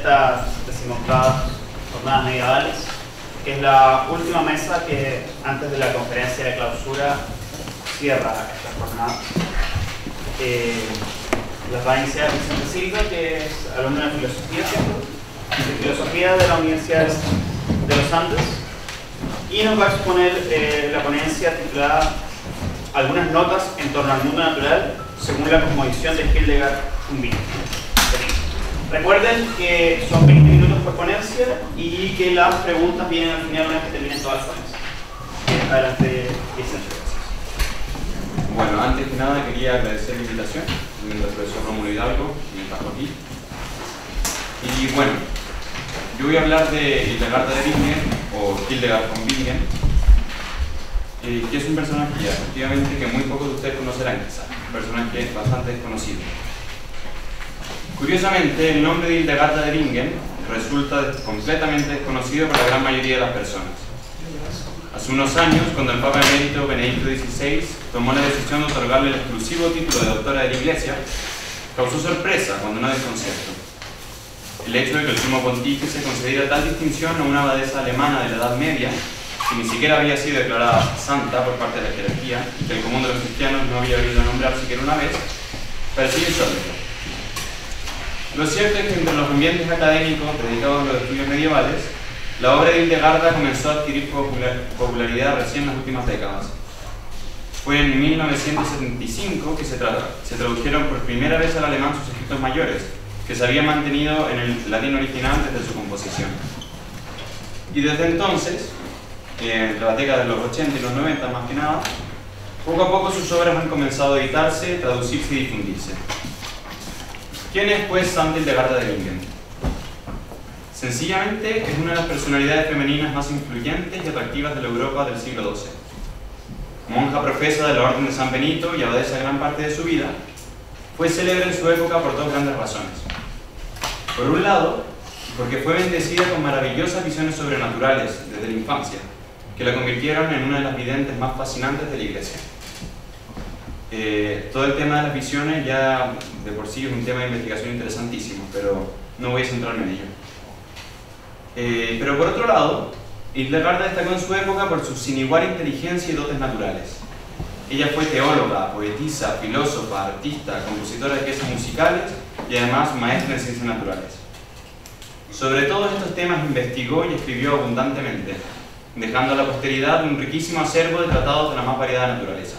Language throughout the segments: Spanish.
estas 18ª jornadas medievales, que es la última mesa que antes de la conferencia de clausura cierra estas jornadas. Las va a iniciar Vicente Silva, que es alumno de filosofía, de filosofía de la Universidad de los Andes, y nos va a exponer la ponencia titulada Algunas notas en torno al mundo natural según la cosmovisión de Hildegard von Bingen. Recuerden que son 20 minutos por ponencia y que las preguntas vienen al final una vez que terminen todas las ponencias. Adelante, Vicente. Bueno, antes que nada quería agradecer la invitación del profesor Rómulo Hidalgo, que me trajo aquí. Y bueno, yo voy a hablar de Hildegard de Bingen, o Hildegard von Bingen, que es un personaje efectivamente que muy pocos de ustedes conocerán quizás, un personaje bastante desconocido. Curiosamente, el nombre de Hildegard de Bingen resulta completamente desconocido para la gran mayoría de las personas. Hace unos años, cuando el Papa Emérito Benedicto XVI tomó la decisión de otorgarle el exclusivo título de doctora de la Iglesia, causó sorpresa cuando no desconcierto. El hecho de que el sumo pontífice concediera tal distinción a una abadesa alemana de la Edad Media, que ni siquiera había sido declarada santa por parte de la jerarquía y que el común de los cristianos no había oído nombrar siquiera una vez, parecía insólito. Lo cierto es que entre los ambientes académicos dedicados a los estudios medievales, la obra de Hildegarda comenzó a adquirir popularidad recién en las últimas décadas. Fue en 1975 que se tradujeron por primera vez al alemán sus escritos mayores, que se habían mantenido en el latín original desde su composición. Y desde entonces, entre las décadas de los 80 y los 90 más que nada, poco a poco sus obras han comenzado a editarse, traducirse y difundirse. ¿Quién es pues Santa Hildegarda de Bingen? Sencillamente es una de las personalidades femeninas más influyentes y atractivas de la Europa del siglo XII. Monja profesa de la Orden de San Benito y abadesa gran parte de su vida, fue célebre en su época por dos grandes razones. Por un lado, porque fue bendecida con maravillosas visiones sobrenaturales desde la infancia, que la convirtieron en una de las videntes más fascinantes de la Iglesia. Todo el tema de las visiones ya de por sí es un tema de investigación interesantísimo, pero no voy a centrarme en ello. Pero por otro lado, Hildegarda destacó en su época por su sin igual inteligencia y dotes naturales. Ella fue teóloga, poetisa, filósofa, artista, compositora de piezas musicales y además maestra en ciencias naturales. Sobre todos estos temas investigó y escribió abundantemente, dejando a la posteridad un riquísimo acervo de tratados de la más variada naturaleza.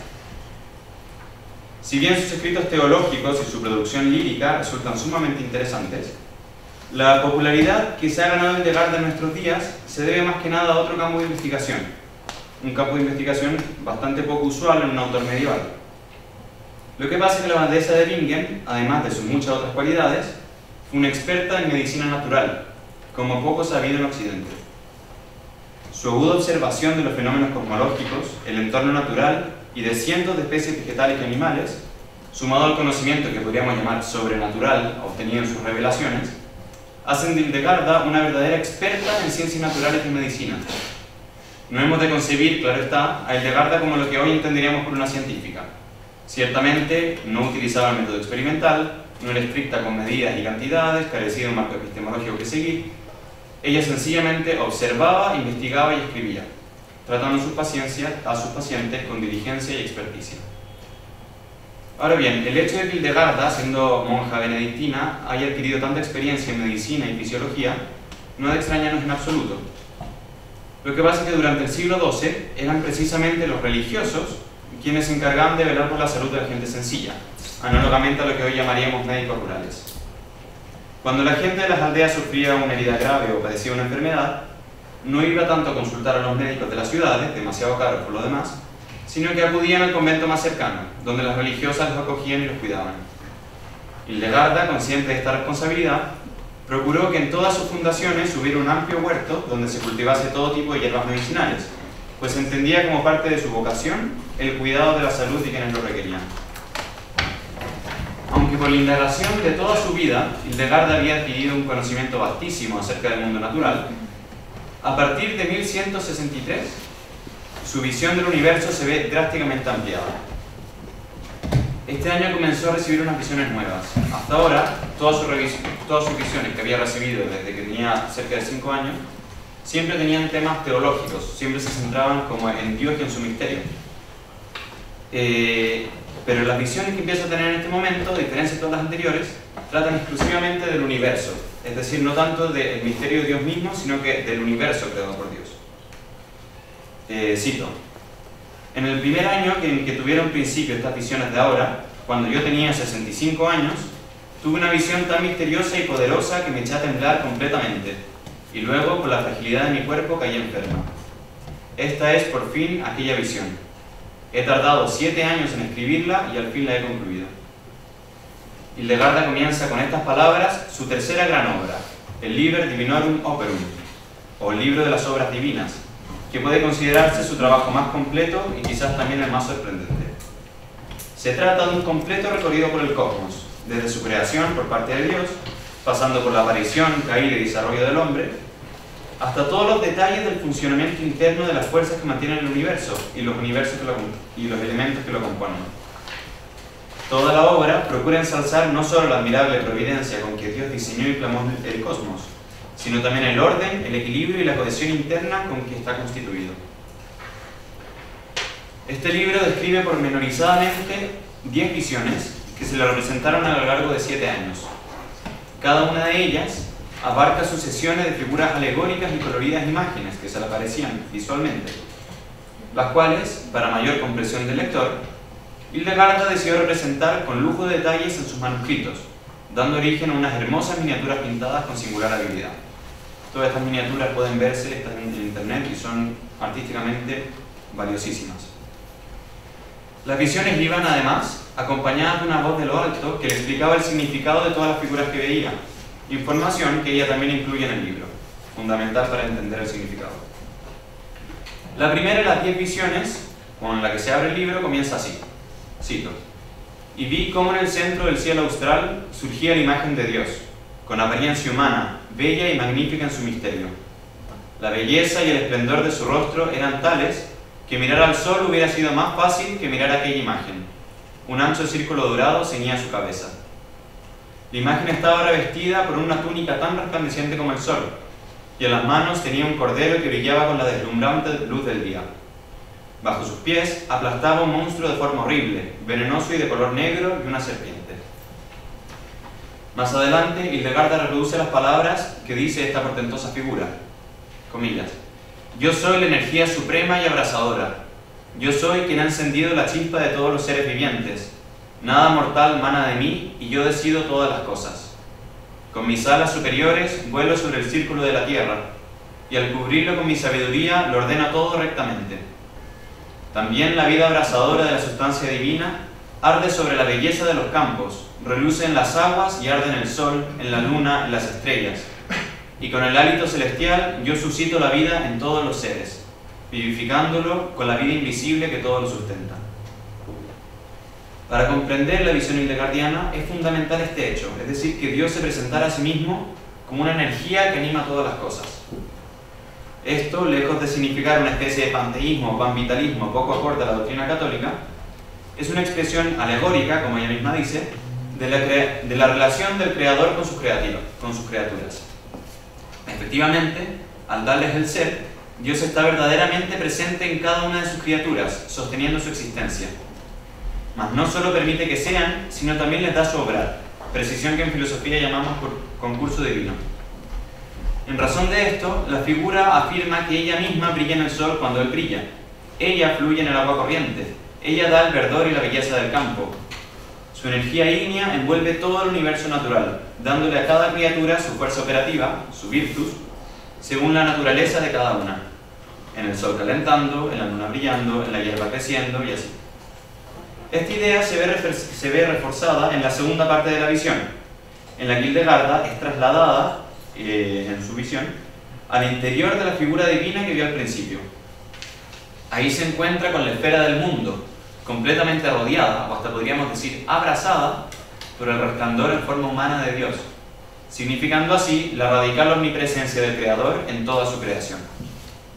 Si bien sus escritos teológicos y su producción lírica resultan sumamente interesantes, la popularidad que se ha ganado Hildegarda en nuestros días se debe más que nada a otro campo de investigación, un campo de investigación bastante poco usual en un autor medieval. Lo que pasa es que la abadesa de Bingen, además de sus muchas otras cualidades, fue una experta en medicina natural, como poco sabido en Occidente. Su aguda observación de los fenómenos cosmológicos, el entorno natural y de cientos de especies vegetales y animales, sumado al conocimiento que podríamos llamar sobrenatural obtenido en sus revelaciones, hacen de Hildegarda una verdadera experta en ciencias naturales y medicina. No hemos de concebir, claro está, a Hildegarda como lo que hoy entenderíamos por una científica. Ciertamente no utilizaba el método experimental, no era estricta con medidas y cantidades, carecía de un marco epistemológico que seguir. Ella sencillamente observaba, investigaba y escribía, tratando a sus pacientes con diligencia y experticia. Ahora bien, el hecho de que Hildegarda, siendo monja benedictina, haya adquirido tanta experiencia en medicina y fisiología, no ha de extrañarnos en absoluto. Lo que pasa es que durante el siglo XII eran precisamente los religiosos quienes se encargaban de velar por la salud de la gente sencilla, análogamente a lo que hoy llamaríamos médicos rurales. Cuando la gente de las aldeas sufría una herida grave o padecía una enfermedad, no iba tanto a consultar a los médicos de las ciudades, demasiado caros por lo demás, sino que acudían al convento más cercano, donde las religiosas los acogían y los cuidaban. Hildegarda, consciente de esta responsabilidad, procuró que en todas sus fundaciones hubiera un amplio huerto donde se cultivase todo tipo de hierbas medicinales, pues entendía como parte de su vocación el cuidado de la salud de quienes lo requerían. Aunque por la indagación de toda su vida, Hildegarda había adquirido un conocimiento vastísimo acerca del mundo natural, a partir de 1163, su visión del universo se ve drásticamente ampliada. este año comenzó a recibir unas visiones nuevas. Hasta ahora, todas sus visiones que había recibido desde que tenía cerca de 5 años, siempre tenían temas teológicos, siempre se centraban como en Dios y en su misterio. Pero las visiones que empieza a tener en este momento, a diferencia de todas las anteriores, tratan exclusivamente del universo, es decir, no tanto del misterio de Dios mismo, sino que del universo creado por Dios. Cito: en el primer año en que tuvieron principio estas visiones de ahora, cuando yo tenía 65 años, tuve una visión tan misteriosa y poderosa que me eché a temblar completamente, y luego, por la fragilidad de mi cuerpo, caí enferma. Esta es, por fin, aquella visión. He tardado 7 años en escribirla y al fin la he concluido. Hildegarda comienza con estas palabras su tercera gran obra, el Liber Divinorum Operum, o Libro de las Obras Divinas, que puede considerarse su trabajo más completo y quizás también el más sorprendente. Se trata de un completo recorrido por el cosmos, desde su creación por parte de Dios, pasando por la aparición, caída y desarrollo del hombre, hasta todos los detalles del funcionamiento interno de las fuerzas que mantienen el universo y los elementos que lo componen. Toda la obra procura ensalzar no solo la admirable providencia con que Dios diseñó y plasmó el cosmos, sino también el orden, el equilibrio y la cohesión interna con que está constituido. Este libro describe pormenorizadamente 10 visiones que se le representaron a lo largo de 7 años. Cada una de ellas abarca sucesiones de figuras alegóricas y coloridas imágenes que se le aparecían visualmente, las cuales, para mayor comprensión del lector, Hildegarda decidió representar con lujo de detalles en sus manuscritos, dando origen a unas hermosas miniaturas pintadas con singular habilidad. Todas estas miniaturas pueden verse, están en internet y son artísticamente valiosísimas. Las visiones iban además acompañadas de una voz de lo alto que le explicaba el significado de todas las figuras que veía, información que ella también incluye en el libro, fundamental para entender el significado. La primera de las 10 visiones, con la que se abre el libro, comienza así, cito: y vi cómo en el centro del cielo austral surgía la imagen de Dios, con apariencia humana, bella y magnífica en su misterio. La belleza y el esplendor de su rostro eran tales que mirar al sol hubiera sido más fácil que mirar aquella imagen. Un ancho círculo dorado ceñía su cabeza. La imagen estaba revestida por una túnica tan resplandeciente como el sol, y en las manos tenía un cordero que brillaba con la deslumbrante luz del día. Bajo sus pies aplastaba un monstruo de forma horrible, venenoso y de color negro, y una serpiente. Más adelante, Hildegarda reproduce las palabras que dice esta portentosa figura, comillas: yo soy la energía suprema y abrasadora. Yo soy quien ha encendido la chispa de todos los seres vivientes. Nada mortal mana de mí y yo decido todas las cosas. Con mis alas superiores vuelo sobre el círculo de la tierra y al cubrirlo con mi sabiduría lo ordeno todo rectamente. También la vida abrasadora de la sustancia divina arde sobre la belleza de los campos, reluce en las aguas y arde en el sol, en la luna, en las estrellas. Y con el hálito celestial yo suscito la vida en todos los seres, vivificándolo con la vida invisible que todo lo sustenta. Para comprender la visión hildegardiana es fundamental este hecho, es decir, que Dios se presentara a sí mismo como una energía que anima todas las cosas. Esto, lejos de significar una especie de panteísmo o panvitalismo poco acorde a la doctrina católica, es una expresión alegórica, como ella misma dice, de la relación del Creador con sus criaturas. Efectivamente, al darles el ser, Dios está verdaderamente presente en cada una de sus criaturas, sosteniendo su existencia. Mas no solo permite que sean, sino también les da su obrar, precisión que en filosofía llamamos por concurso divino. En razón de esto, la figura afirma que ella misma brilla en el sol cuando él brilla. Ella fluye en el agua corriente. Ella da el verdor y la belleza del campo. Su energía ígnea envuelve todo el universo natural, dándole a cada criatura su fuerza operativa, su virtus, según la naturaleza de cada una. En el sol calentando, en la luna brillando, en la hierba creciendo y así. Esta idea se ve reforzada en la segunda parte de la visión, en la que Hildegarda es trasladada, en su visión, al interior de la figura divina que vio al principio. Ahí se encuentra con la esfera del mundo, completamente rodeada, o hasta podríamos decir abrazada, por el resplandor en forma humana de Dios, significando así la radical omnipresencia del Creador en toda su creación.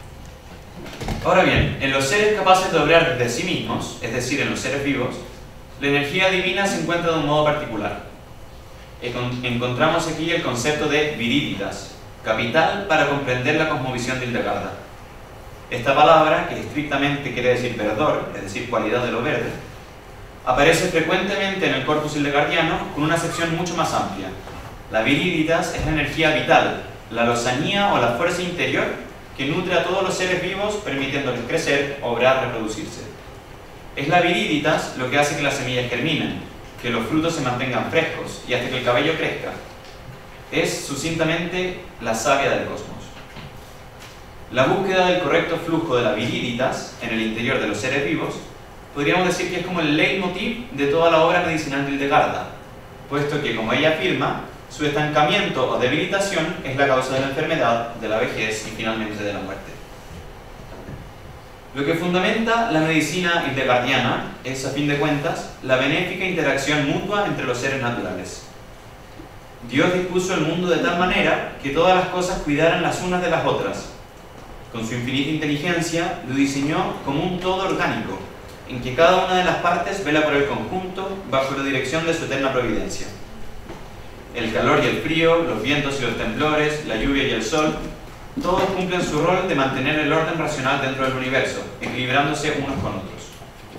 Ahora bien, en los seres capaces de obrar desde sí mismos, es decir, en los seres vivos, La energía divina se encuentra de un modo particular. Encontramos aquí el concepto de viriditas, capital para comprender la cosmovisión de Hildegard. Esta palabra, que estrictamente quiere decir verdor, es decir, cualidad de lo verde, aparece frecuentemente en el corpus hildegardiano con una sección mucho más amplia. La viriditas es la energía vital, la lozanía o la fuerza interior que nutre a todos los seres vivos, permitiéndoles crecer, obrar, reproducirse. Es la viriditas lo que hace que las semillas germinen, que los frutos se mantengan frescos y hasta que el cabello crezca. Es sucintamente la savia del cosmos. La búsqueda del correcto flujo de la viriditas en el interior de los seres vivos podríamos decir que es como el leitmotiv de toda la obra medicinal de Hildegard, puesto que, como ella afirma, su estancamiento o debilitación es la causa de la enfermedad, de la vejez y finalmente de la muerte. Lo que fundamenta la medicina hildegardiana es, a fin de cuentas, la benéfica interacción mutua entre los seres naturales. Dios dispuso el mundo de tal manera que todas las cosas cuidaran las unas de las otras. Con su infinita inteligencia lo diseñó como un todo orgánico, en que cada una de las partes vela por el conjunto bajo la dirección de su eterna providencia. El calor y el frío, los vientos y los temblores, la lluvia y el sol, todos cumplen su rol de mantener el orden racional dentro del universo, equilibrándose unos con otros.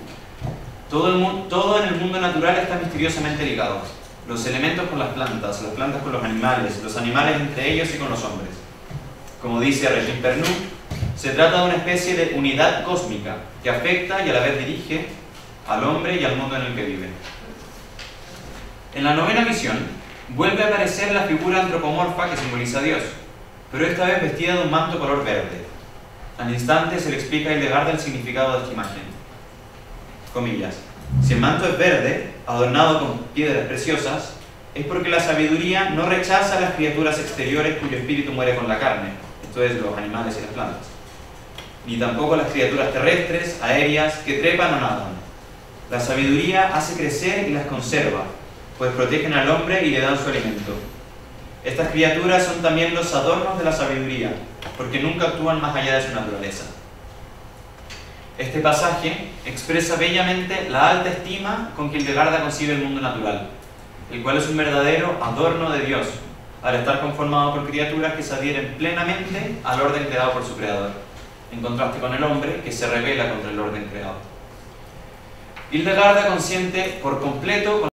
Todo en el mundo natural está misteriosamente ligado. Los elementos con las plantas con los animales entre ellos y con los hombres. Como dice Regine Pernoud, se trata de una especie de unidad cósmica que afecta y a la vez dirige al hombre y al mundo en el que vive. En la novena visión vuelve a aparecer la figura antropomorfa que simboliza a Dios, pero esta vez vestida de un manto color verde. Al instante se le explica a Hildegard el significado de esta imagen. Comillas. Si el manto es verde, adornado con piedras preciosas, es porque la sabiduría no rechaza a las criaturas exteriores cuyo espíritu muere con la carne, esto es, los animales y las plantas, ni tampoco las criaturas terrestres, aéreas, que trepan o nadan. La sabiduría hace crecer y las conserva, pues protegen al hombre y le dan su alimento. Estas criaturas son también los adornos de la sabiduría, porque nunca actúan más allá de su naturaleza. Este pasaje expresa bellamente la alta estima con que Hildegard concibe el mundo natural, el cual es un verdadero adorno de Dios, al estar conformado por criaturas que se adhieren plenamente al orden creado por su Creador, en contraste con el hombre que se rebela contra el orden creado. Hildegard consiente por completo con